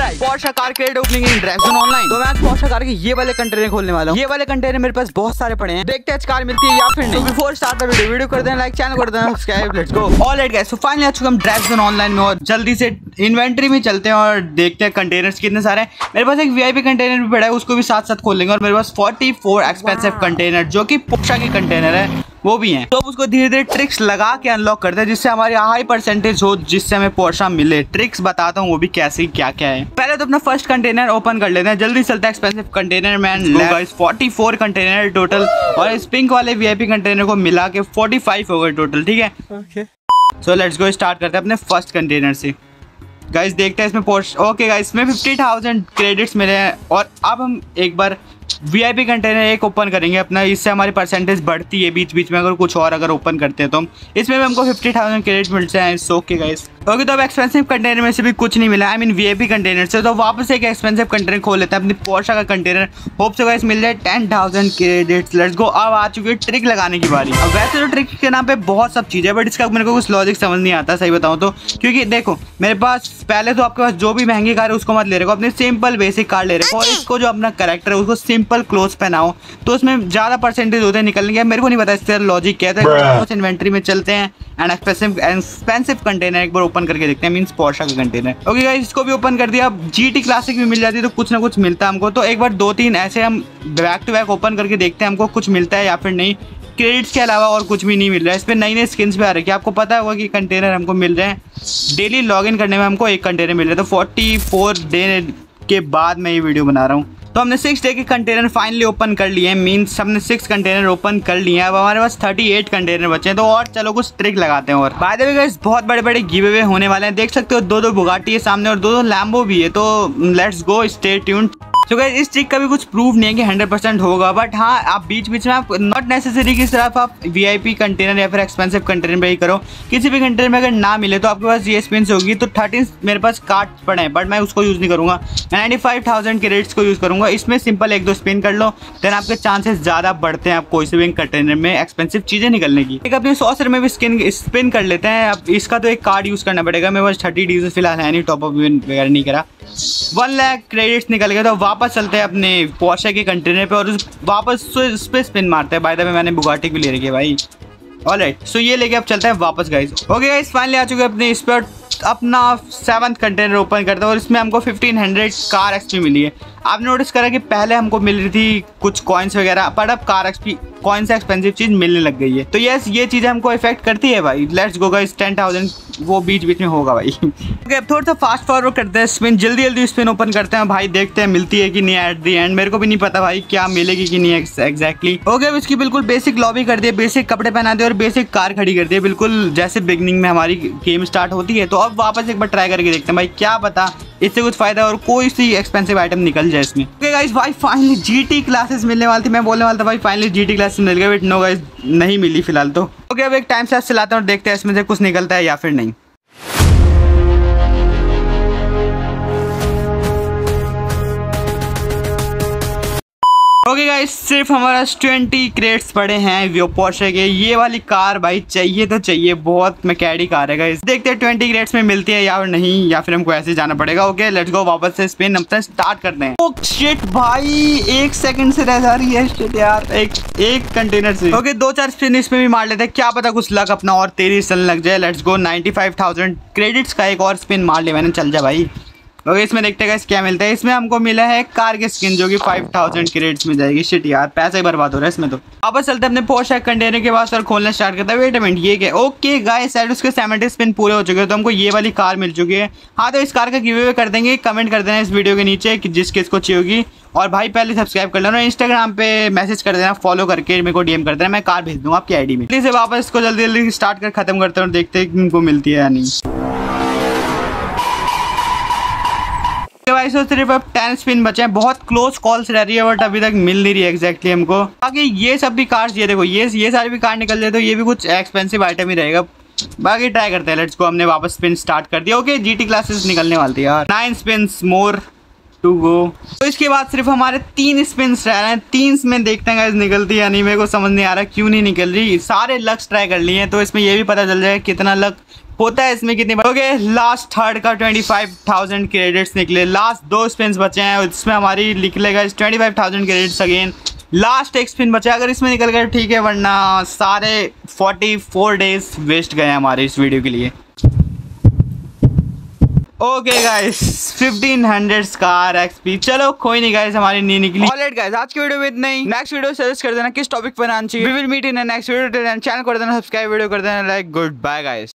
Guys Porsche car crate opening in Drivezone online. तो मैं आज पोर्शे कार के ये वाले कंटेनर खोलने वाला हूँ। ये वाले कंटेनर मेरे पास बहुत सारे पड़े हैं, देखते हैं आज कार मिलती है या फिर नहीं। तो बिफोर स्टार्ट द वीडियो कर देना लाइक, चैनल कर देना subscribe. Let's go. Alright guys, so finally आ चुके हम ड्राइवज़ोन ऑनलाइन में और जल्दी से इन्वेंटरी में चलते हैं और देखते हैं कंटेनर्स कितने सारे हैं। मेरे पास एक वीआईपी कंटेनर भी पड़ा है, उसको भी साथ साथ खोल लेंगे। और मेरे पास 44 एक्सपेंसिव कंटेनर जो कि पोर्शे के कंटेनर है वो भी हैं। तो उसको धीरे धीरे ट्रिक्स लगा के अनलॉक करते हैं जिससे हमारी हाई परसेंटेज हो, जिससे हमें पोर्शे मिले। ट्रिक्स बताता हूँ वो भी कैसे क्या क्या है। पहले तो अपना फर्स्ट कंटेनर ओपन कर लेते हैं, जल्दी चलता है एक्सपेंसिव कंटेनर में। गाइस 44 कंटेनर टोटल और इस पिंक वाले वीआईपी कंटेनर को मिला के 45 हो गए टोटल। ठीक है, सो लेट्स गो। स्टार्ट करते हैं अपने फर्स्ट कंटेनर से। गाइस देखते हैं इसमें पोर्शे। ओके गाइस, इसमें 50,000 क्रेडिट्स मिले हैं। और अब हम एक बार वीआईपी कंटेनर एक ओपन करेंगे अपना, इससे हमारी परसेंटेज बढ़ती है बीच बीच में। अगर कुछ और अगर ओपन करते हैं तो इसमें भी हमको 50,000 क्रेडिट मिलते हैं। So okay guys, okay. तो अब एक्सपेंसिव कंटेनर में से भी कुछ नहीं मिला, आई मीन वीआईपी कंटेनर से। तो वापस एक एक्सपेंसिव कंटेनर खोल लेते हैं अपनी पोर्शे का कंटेनर। होप से गाइस मिल जाए 10,000 क्रेडिट्स। Let's go. अब आ चुकी है ट्रिक लगाने की बारी। अब वैसे तो ट्रिक के नाम पे बहुत सब चीज़ है, बट इसका मेरे को कुछ लॉजिक समझ नहीं आता सही बताऊँ तो। क्योंकि देखो मेरे पास पहले तो आपके पास जो भी महंगी कार है उसको मत ले रहे हो, अपने सिंपल बेसिक कार ले रहे हो। और इसको जो अपना कैरेक्टर है उसको सिंपल क्लोथ पहनाओ तो उसमें ज़्यादा परसेंटेज होते हैं निकलने के। मेरे को नहीं पता इसका लॉजिक क्या है। तो इन्वेंट्री में चलते हैं एंड एक्सपेंसिव कंटेनर एक बार ओपन करके देखते हैं, मींस पोर्शे का कंटेनर। ओके गाइस, इसको भी ओपन कर दिया। अब जीटी क्लासिक भी मिल जाती है तो कुछ ना कुछ मिलता है हमको। तो एक बार 2-3 ऐसे हम बैक टू बैक ओपन करके देखते हैं हमको कुछ मिलता है या फिर नहीं। क्रेडिट्स के अलावा और कुछ भी नहीं मिल रहा है। इस पर नई नई स्किन्स भी आ रही है। आपको पता होगा कि कंटेनर हमको मिल रहे हैं डेली लॉगिन करने में, हमको एक कंटेनर मिल रहा है। तो 44 डे के बाद मैं ये वीडियो बना रहा हूँ। तो हमने 6 डे के कंटेनर फाइनली ओपन कर लिए हैं, मीन्स हमने 6 कंटेनर ओपन कर लिए हैं। अब हमारे पास 38 कंटेनर बचे हैं। तो और चलो कुछ ट्रिक लगाते हैं। और बाय द वे गाइस, बहुत बड़े बड़े गिव अवे होने वाले हैं। देख सकते हो 2-2 बुगाटी है सामने और 2-2 लैम्बो भी है। तो लेट्स गो, स्टे ट्यून्ड। तो गाइस इस ट्रिक का भी कुछ प्रूफ नहीं है कि 100% होगा, बट हाँ आप बीच बीच में आप नॉट नेसेसरी कि सिर्फ आप वीआईपी कंटेनर या फिर एक्सपेंसिव कंटेनर पे ही करो। किसी भी कंटेनर में अगर ना मिले तो आपके पास ये स्पिन्स होगी। तो 13 मेरे पास कार्ड पड़े हैं, बट मैं उसको यूज़ नहीं करूँगा। 95,000 क्रेडिट्स को यूज़ करूँगा। इसमें सिंपल 1-2 स्पिन कर लो, देन आपके चांसेस ज़्यादा बढ़ते हैं आप कोई से भी कंटेनर में एक्सपेंसिव चीज़ें निकलने की। एक अपने 100 में भी स्पिन कर लेते हैं। अब इसका तो एक कार्ड यूज़ करना पड़ेगा। मेरे पास 30 डीज फिलहाल है नहीं, टॉपअप वगैरह नहीं करा। 1 लाख क्रेडिट्स निकल गए। तो वापस चलते हैं अपने पोर्शे के कंटेनर पे और वापस उस पे स्पिन मारते हैं। बाय द वे मैंने बुगाटी भी ले रखी है भाई। ऑलराइट, सो ये लेके अब चलते हैं वापस गाइस। ओके गाइस, फाइनली आ चुके हैं अपने इस पर अपना 7th कंटेनर ओपन करते हैं और इसमें हमको 1500 कार एक्सपी मिली है। आपने नोटिस करा कि पहले हमको मिल रही थी कुछ कॉइन्स वगैरह, पर अब कार एक्सपी कॉइन से एक्सपेंसिव चीज़ मिलने लग गई है। तो यस, ये चीज़ें हमको इफेक्ट करती है भाई। लेट्स गो गाइस, 10,000 वो बीच बीच में होगा भाई। ओके, अब थोड़ा सा फास्ट फॉरवर्ड करते हैं। स्पिन जल्दी जल्दी स्पिन ओपन करते हैं भाई, देखते हैं मिलती है कि नहीं एट दी एंड। मेरे को भी नहीं पता भाई क्या मिलेगी कि नहीं एग्जैक्टली। ओके, अब इसकी बिल्कुल बेसिक लॉबी कर दिए, बेसिक कपड़े पहना दिए और बेसिक कार खड़ी कर दी, बिल्कुल जैसे बिगनिंग में हमारी गेम स्टार्ट होती है। तो अब वापस एक बार ट्राई करके देखते हैं भाई, क्या पता इससे कुछ फायदा और कोई सी एक्सपेंसिव आइटम निकल जाए इसमें। ओके गाइस, भाई फाइनली जीटी क्लासेस मिलने वाली थी। मैं बोलने वाला था भाई फाइनली जीटी क्लासेस मिल गए, बट नो गाइस नहीं मिली फिलहाल तो। ओके, अब एक टाइम से चलाते हैं और देखते हैं इसमें से कुछ निकलता है या फिर नहीं। ओके गाइस, सिर्फ हमारा 20 क्रेडिट्स पड़े हैं वो पोर्शे के। ये वाली कार भाई चाहिए तो चाहिए, बहुत मैकेडी कार है गाइस। देखते हैं 20 क्रेडिट्स में मिलती है या नहीं, या फिर हमको ऐसे जाना पड़ेगा। ओके लेट्स गो, वापस से स्पिन अपना स्टार्ट करते हैं। ओह शिट भाई, 1 सेकंड से रह जा रही है शिट यार, एक कंटेनर से। ओके, 2-4 स्पिन इसमें भी मार लेते हैं, क्या पता कुछ लक अपना और तेरी सन लग जाए। लेट्स गो, 95,000 क्रेडिट्स का एक और स्पिन मार लिया मैंने, चल जा भाई। ओके, इसमें देखते हैं क्या मिलता है। इसमें हमको मिला है कार की स्किन जो कि 5,000 क्रेडिट्स में जाएगी। शिट यार, पैसा ही बर्बाद हो रहा है इसमें। तो वापस चलते हैं अपने पोर्शे कंटेनर के पास और खोलना स्टार्ट करते हैं। वेट अ मिनट, ये क्या? ओके गाइस, शायद उसके 70 स्पिन पूरे हो चुके हैं, तो हमको ये वाली कार मिल चुकी है। हाँ, तो इस कार का गिव अवे कर देंगे। कमेंट कर देना इस वीडियो के नीचे कि जिस किसको चाहिए होगी। और भाई पहले सब्सक्राइब कर लेना, इंस्टाग्राम पे मैसेज कर देना, फॉलो करके मेरे को डीएम कर देना, मैं कार भेज दूंगा आपकी आईडी में। से वापस इसको जल्दी जल्दी स्टार्ट कर खत्म करते हैं और देखते हैं कि इनको मिलती है या नहीं। तो सिर्फ अब 10 स्पिन बचे हैं, बहुत क्लोज कॉल्स रह रही है बट अभी तक मिल नहीं रही है एग्जैक्टली हमको। बाकी ये सब भी कार्ड्स, ये देखो ये सारे भी कार्ड निकल जाए तो ये भी कुछ एक्सपेंसिव आइटम ही रहेगा। बाकी ट्राई करते हैं। लेट्स गो, हमने वापस स्पिन स्टार्ट कर दिया। ओके, जीटी क्लासेस निकलने वाली थी यार। 9 स्पिन्स मोर टू गो। तो इसके बाद सिर्फ हमारे 3 स्पिन्स रह रहे हैं। 3 में देखते हैं गाइस निकलती है नहीं, मेरे को समझ नहीं आ रहा क्यों नहीं निकल रही। सारे लक्स ट्राई कर लिए हैं तो इसमें ये भी पता चल जाएगा कितना लक होता है इसमें कितने। ओके लास्ट थर्ड का 25,000 क्रेडिट्स निकले। लास्ट 2 स्पिन्स बचे हैं, इसमें हमारी निकलेगा 25,000 क्रेडिट्स अगेन। लास्ट एक स्पिन बचा, अगर इसमें निकल गया ठीक है, वरना सारे 44 डेज वेस्ट गए हमारे इस वीडियो के लिए। Okay guys 1500 scar XP. चलो कोई नहीं गाइस, हमारी नहीं निकली। ऑलराइट गाइस, आज की वीडियो में इतना ही। नेक्स्ट वीडियो सजेस्ट कर देना किस टॉपिक पर आना चाहिए। We will meet in the next video. Channel कर देना सब्सक्राइब, वीडियो कर देना लाइक। Good bye guys.